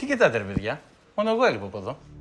Τι κοιτάτε, ρε παιδιά. Μόνο εγώ έλειπω από εδώ.